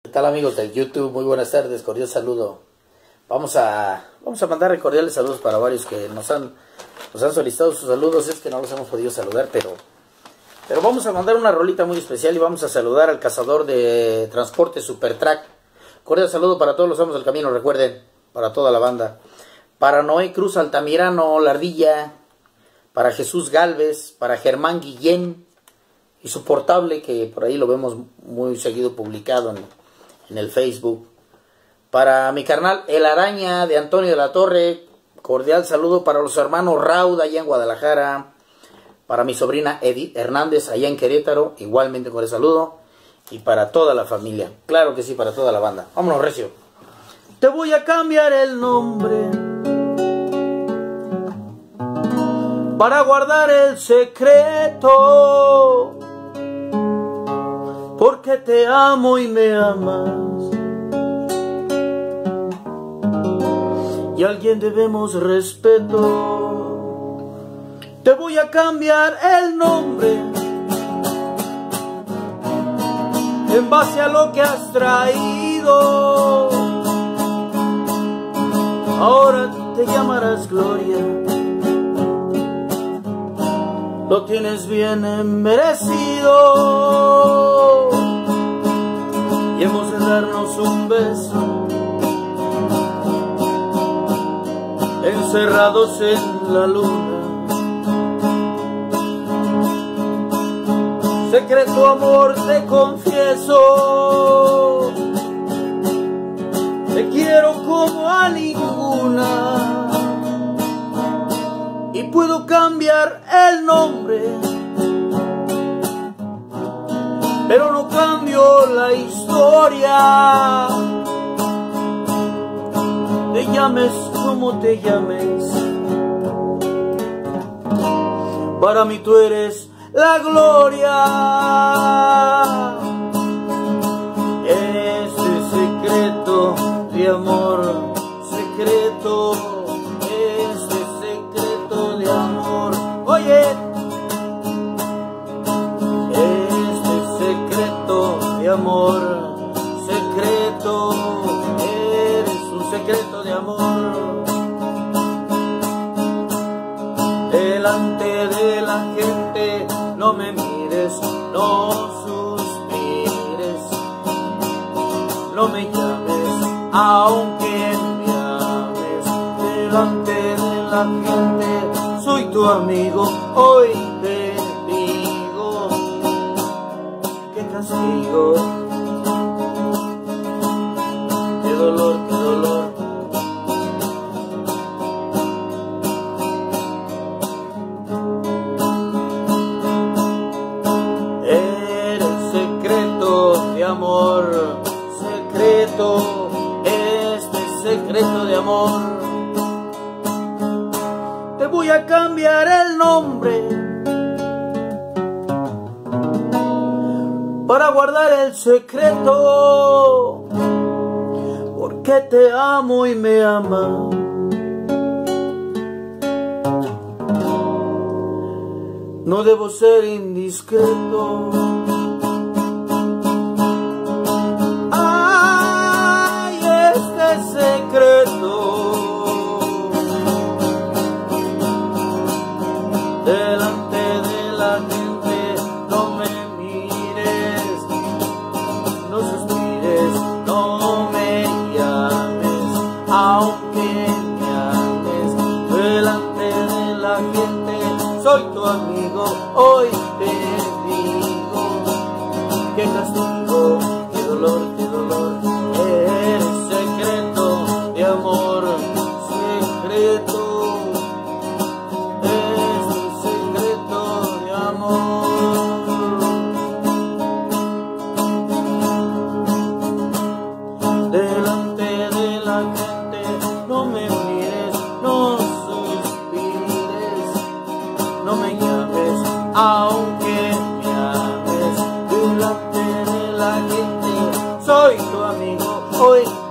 ¿Qué tal, amigos del YouTube? Muy buenas tardes, cordial saludo. Vamos a mandar cordiales saludos para varios que nos han solicitado sus saludos. Es que no los hemos podido saludar, pero vamos a mandar una rolita muy especial y vamos a saludar al cazador de transporte Supertrack. Cordial saludo para todos los amos del camino, recuerden, para toda la banda. Para Noé Cruz Altamirano, La Ardilla, para Jesús Galvez, para Germán Guillén y su portable, que por ahí lo vemos muy seguido publicado en el Facebook. Para mi carnal El Araña de Antonio de la Torre, cordial saludo para los hermanos Rauda allá en Guadalajara. Para mi sobrina Edith Hernández allá en Querétaro, igualmente con el saludo. Y para toda la familia, claro que sí, para toda la banda. Vámonos, recio. Te voy a cambiar el nombre para guardar el secreto, porque te amo y me amas, y a alguien debemos respeto. Te voy a cambiar el nombre en base a lo que has traído. Ahora te llamarás Gloria, lo tienes bien merecido, y hemos de darnos un beso encerrados en la luna. Secreto amor te confieso, te quiero como a ninguna, y puedo cambiar el nombre, pero no cambio la historia. Te llames como te llames, para mí tú eres la gloria. Este secreto de amor, secreto, este secreto de amor, oye, este secreto de amor, secreto, eres un secreto de amor. Delante de la gente no me mires, no suspires, no me llames, aunque me ames. Delante de la gente soy tu amigo, hoy te digo, qué castigo, qué dolor, qué dolor. Amor, secreto, este secreto de amor. Te voy a cambiar el nombre para guardar el secreto, porque te amo y me amas. No debo ser indiscreto. Secreto, delante de la gente no me mires, no suspires, no me llames, aunque me ames. Delante de la gente soy tu amigo, hoy te digo, qué castigo, qué dolor, qué dolor. Eres secreto de amor, secreto, es un secreto de amor. Delante de la gente no me mires, no suspires, no me llames, aunque me ames. Delante de la gente soy tu amigo, hoy